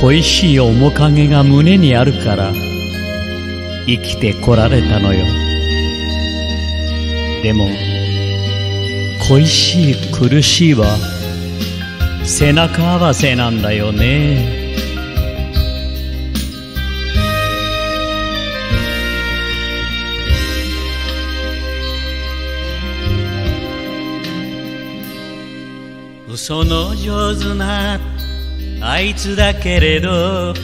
恋しい面影が胸にあるから生きてこられたのよ。でも恋しい苦しいは背中合わせなんだよね。嘘の上手なあいつだけれど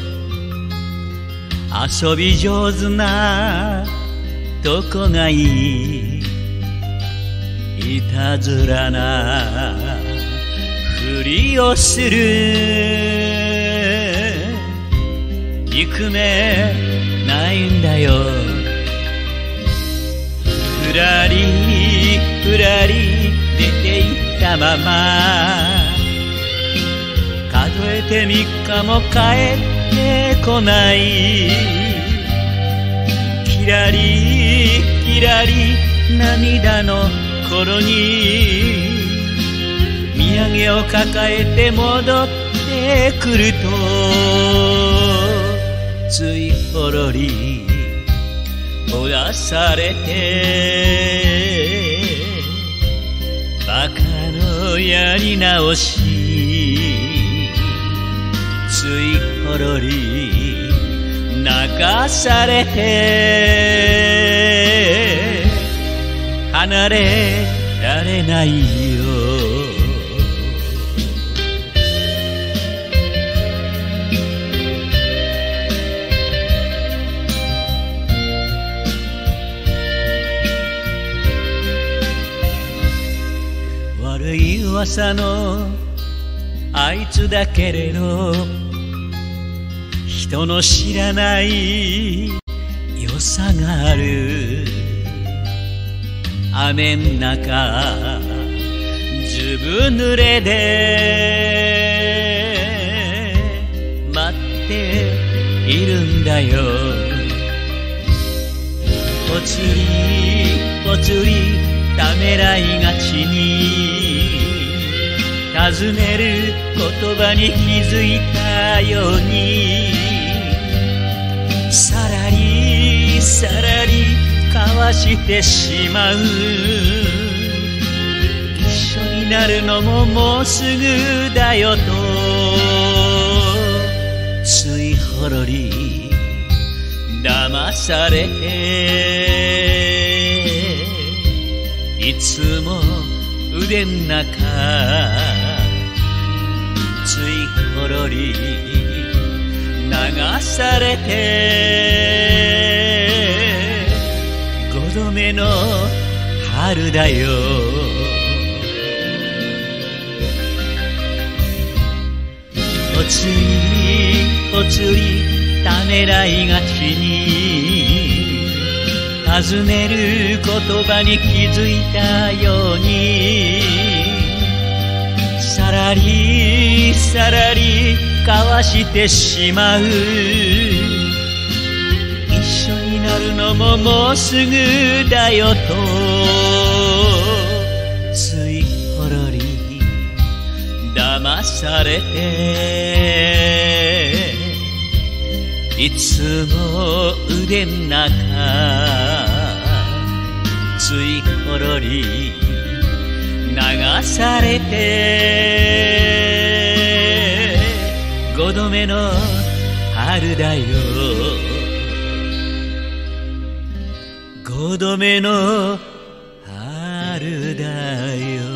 遊び上手などこがいい。いたずらなふりをする憎めないんだよ。ふらりふらり出て行ったまま数えて3日も帰ってこない。きらりきらり涙の頃に土産を抱えて戻ってくるとついほろりほだされてバカのやり直しついほろり流されて離れられないよ。悪い噂のあいつだけれど人の知らない良さがある。雨ん中ずぶ濡れで待っているんだよ。ぽつりぽつりためらいがちに尋ねる言葉に気づいたようにさらりさらり交わしてしまう。一緒になるのももうすぐだよとついほろり騙されていつも腕ん中ついほろり流されて5度目の春だよ。ぽつりぽつりためらいがちに尋ねる言葉に気づいたようにさらりさらり交わしてしまう。一緒になるのももうすぐだよとついほろり騙されていつも腕ん中ついほろり流されて5度目の春だよ。5度目の春だよ。